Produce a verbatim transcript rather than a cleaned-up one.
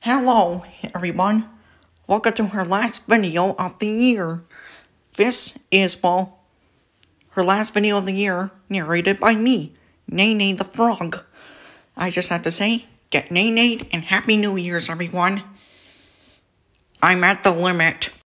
Hello, everyone. Welcome to her last video of the year. This is, well, her last video of the year, narrated by me, Naed the Frog. I just have to say, get naed and Happy New Year's, everyone. I'm at the limit.